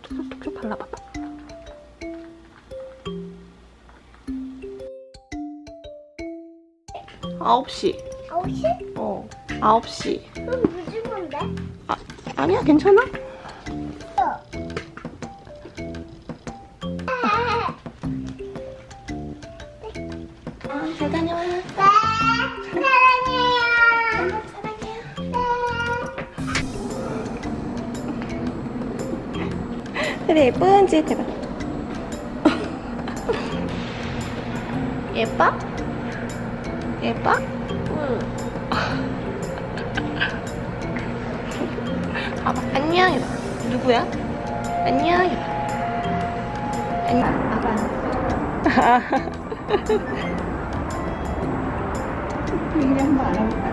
톡톡톡 발라봐봐. 아홉 시. 9시? 어, 9시. 그럼 늦은 건데? 아니야, 괜찮아? 잘 다녀와. 네, 사랑해요. 사랑해요. 그래, 예쁜 짓 해봐. 예뻐? 예뻐? 응. 봐봐, 안녕 해봐. 누구야? 안녕 해봐. 안녕. 아빠. 이런 거 안 하고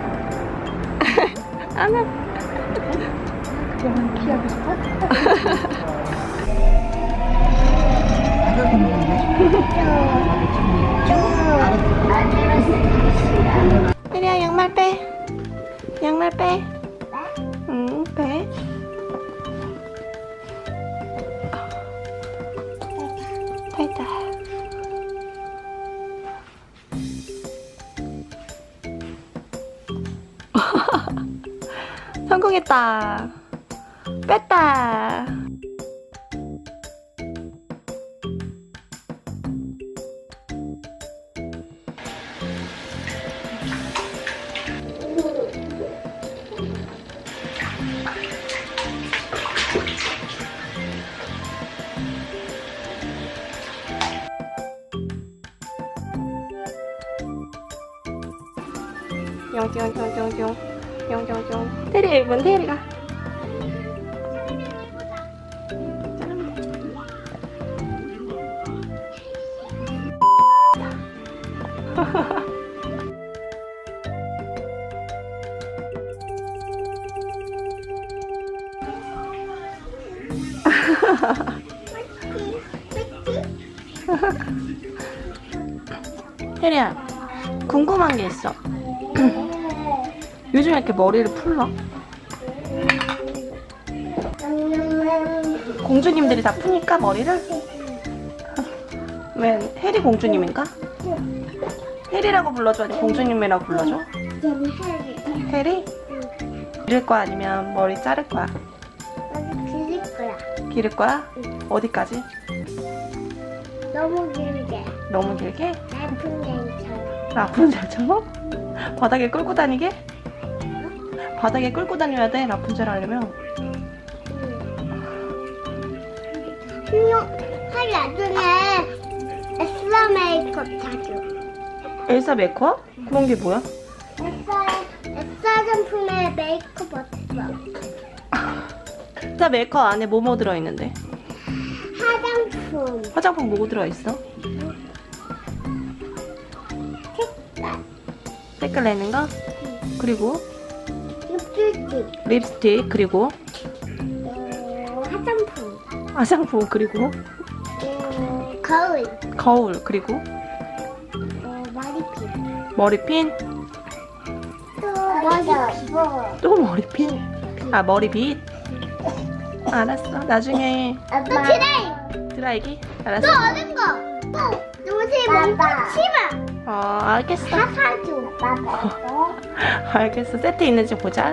안 해. 그거만 피하고 싶어? 나도 그러는데. 혜리야, 양말 빼. 양말 빼. 응, 빼. 됐다. 성공했다. 뺐다. 뿅뿅뿅뿅뿅 뿅뿅뿅. 테리, 뭔 테리가? 혜리야, 궁금한 게 있어. 요즘 이렇게 머리를 풀러? 공주님들이 다 푸니까 머리를? 왜 혜리 공주님인가? 혜리라고 불러줘? 아니 공주님이라고 불러줘? 혜리? 기를 거야 아니면 머리 자를 거야? 나도 길릴 거야. 기를 거야? 어디까지? 너무 길게. 너무 길게? 라푼젤처럼. 라푼젤처럼? 바닥에 끌고 다니게? 바닥에 끌고 다녀야 돼, 라푼젤 하려면. 할 나중에 에스라 메이크업 자주. 엘사 메이크업? 그런 게 뭐야? 에스라 제품에 메이크업 없어. 엘사 메이크업 안에 뭐뭐 들어있는데? 화장품. 화장품 뭐 들어있어? 색깔. 색깔 내는 거? 그리고 립스틱. 립스틱, 그리고 화장품. 화장품, 그리고 거울. 거울, 그리고 머리핀. 머리핀, 머리핀. 또 머리핀. 아, 머리빗. 알았어. 나중에 또 트레이. 드라이기. 또 알았어. 어른 거. 또 옷에 뭔가 치마. 알겠어. 다 사줘. 알겠어. 세트 있는지 보자.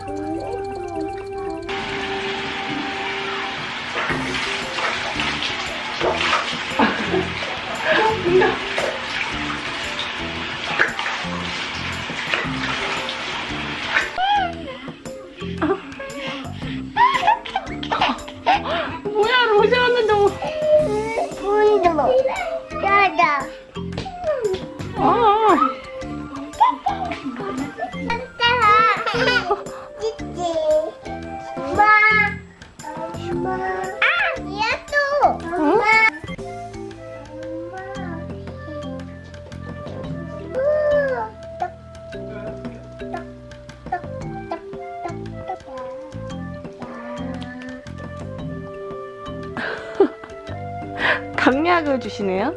뭐야, 로제 왔는데 뭐. 분도. 야다. 찌찌. 엄마. 엄마. 얘 또. 엄마. 감약을 주시네요.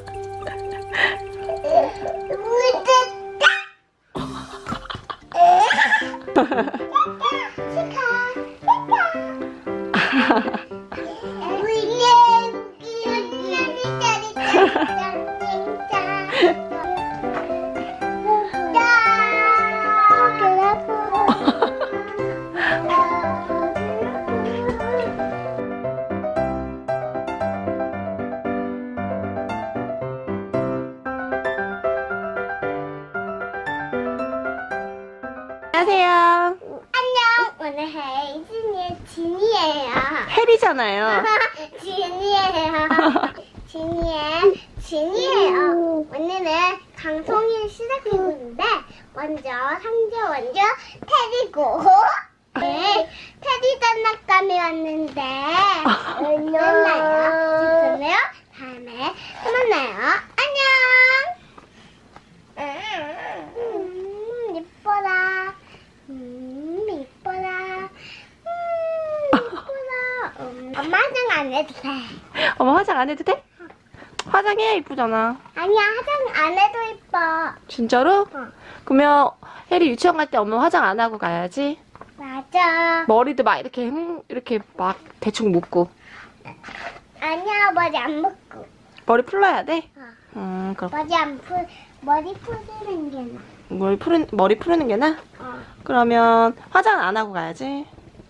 우리 안녕하세요. 안녕. 오늘 헤이즈니의 진이에요. 해리잖아요. 진이에요. 진이에요. 오늘은 방송을 시작해보는데 먼저 상자 먼저 테디고 네, 테디 장난감이 왔는데 만나요. 다음에 또 만나요. 안녕. 이뻐라. 이뻐라. 이뻐라. 엄마 화장 안 해도 돼. 엄마 화장 안 해도 돼? 화장해야 이쁘잖아. 아니야, 화장 안 해도 이뻐. 진짜로? 어. 그러면 혜리 유치원 갈 때 엄마 화장 안 하고 가야지. 맞아. 머리도 막 이렇게 막 대충 묶고. 아니야, 머리 안 묶고. 머리 풀러야 돼? 어. 그럼 머리 풀리는 게 나. 머리 푸르는 게 나아? 어. 그러면 화장 안 하고 가야지.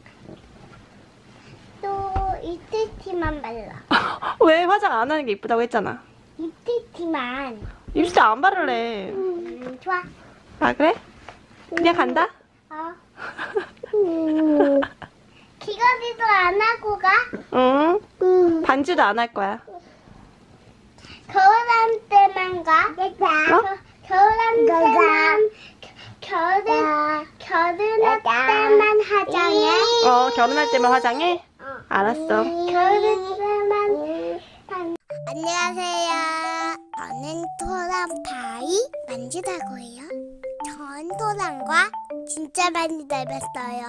또 이틀티만 발라. 왜 화장 안 하는 게 이쁘다고 했잖아. 이틀티만. 립스틱 안 바를래. 좋아. 아 그래? 그냥 간다? 어. 귀걸이도 안 하고 가? 응. 반지도 안 할 거야. 겨울한 때만 가? 겨울한 때만 겨울날 때만 화장해? 결혼할 때만 화장해? 어. 알았어. 겨울날 때만 안녕하세요. 저는 토랑파이 만지다고 해요. 전 토랑과 진짜 많이 닮았어요.